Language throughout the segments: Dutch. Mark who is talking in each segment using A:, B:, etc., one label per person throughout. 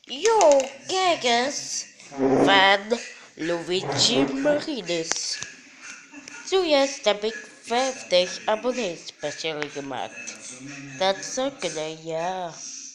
A: Yo, kijkers van Luigi Marines. Zojuist heb ik 50 abonnees special gemaakt. Dat zou kunnen, ja.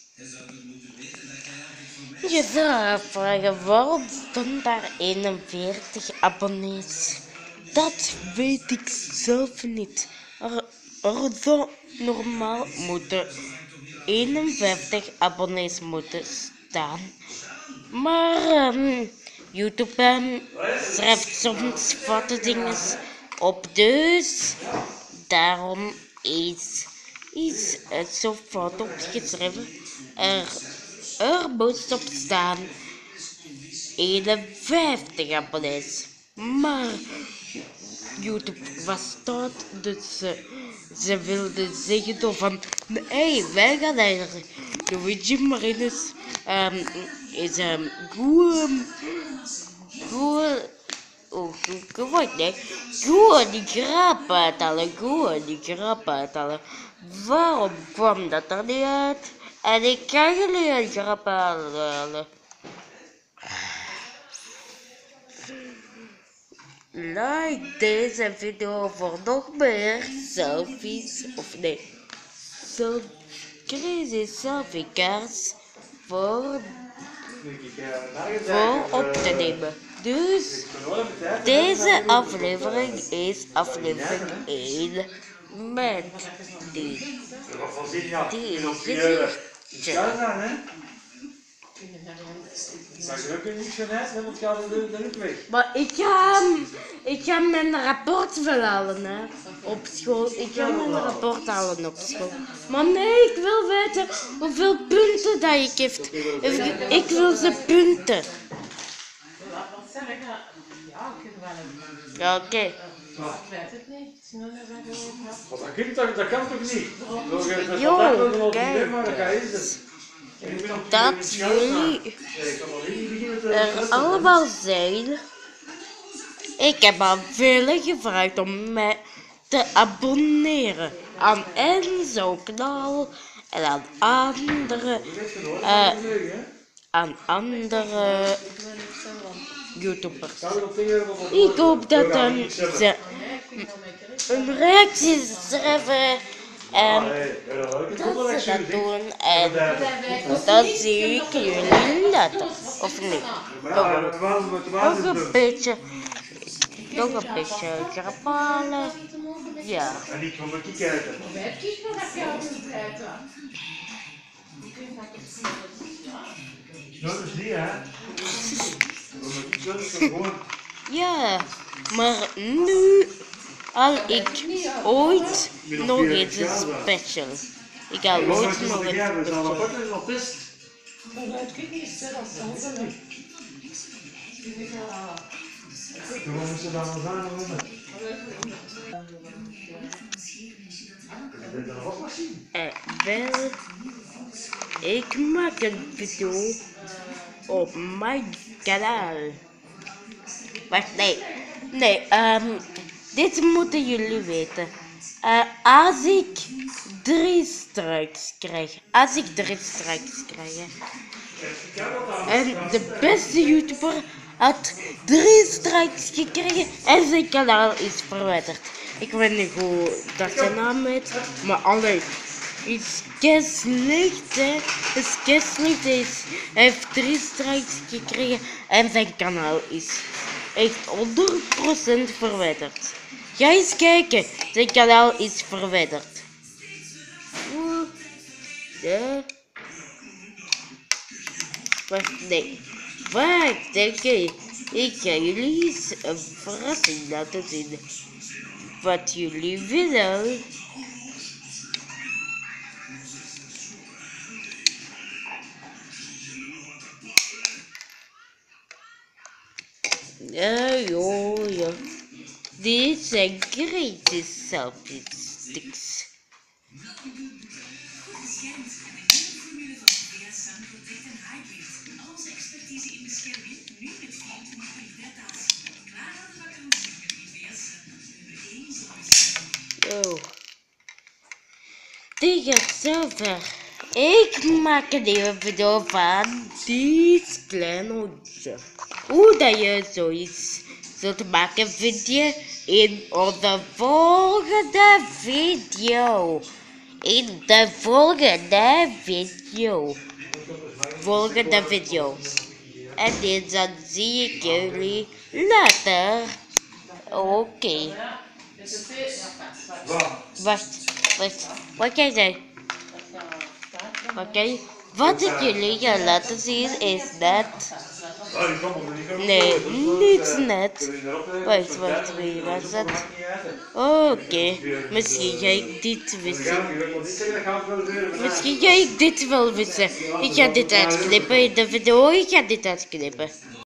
A: Je zou afvragen waarom stond daar 41 abonnees. Dat weet ik zelf niet. Er zou normaal moeten 51 abonnees moeten staan. Maar YouTube schrijft soms foute dingen op, dus daarom is het zo fout opgeschreven. Er moet op staan 51 abonnees. Maar YouTube was stout, dus ze wilden zeggen van nee, wij gaan eigenlijk Luigi Marines is goed die grap uithalen. Waarom kwam dat er niet uit? En ik kan jullie een grap halen. Like deze video voor nog meer selfies crazy selfie cards voor op te nemen. Dus deze aflevering is aflevering 1 met die gezichtje. Maar ik ga mijn rapport wel halen, hè, op school. Ik ga mijn rapport halen op school. Maar nee, ik wil weten hoeveel punten dat ik heb. Ik wil ze punten. Ja, oké.
B: Ik weet het niet. Dat kan toch niet?
A: Jo, kijk. Dat jullie er allemaal zijn. Ik heb aan velen gevraagd om mij te abonneren aan Enzo kanaal en aan andere YouTubers. Ik hoop dat ze een reactie schrijven en dat ze dat doen en dan zie ik jullie later, of niet? Nog een beetje grappalen, ja.
B: En niet van mijn kijken. Dat is niet, hè?
A: Ja, maar nu al ik ooit nog iets special. Ik ga ooit nog iets special. Wel, ik maak een video op mijn kanaal. Wacht, nee, dit moeten jullie weten. Als ik 3 strikes krijg, en de beste YouTuber had 3 strikes gekregen en zijn kanaal is verwijderd. Ik weet niet hoe dat zijn naam heet, maar alleen is slecht, hè. Hij heeft 3 strikes gekregen en zijn kanaal is echt 100% verwijderd. Ga eens kijken, zijn kanaal is verwijderd. Ja. Wacht, oké. Ik ga jullie eens een verrassing laten zien. Wat jullie willen. Ja. Dit zijn crazy selfie sticks. Dit gaat zo ver. Ik maak een nieuwe video van dit klein hondje. Hoe dat je zoiets zult maken vind je in onze volgende video. In de volgende video. En dit dan zie ik jullie later. Oké. Wacht. Wat jij zei? Oké. Wat ik jullie ga laten zien is net. Nee, niet net. Wacht, wie was dat? Oké. Misschien ga ik dit wissen. Misschien ga ik dit wel wissen. Ik ga dit uitknippen in de video. Ik ga dit uitknippen.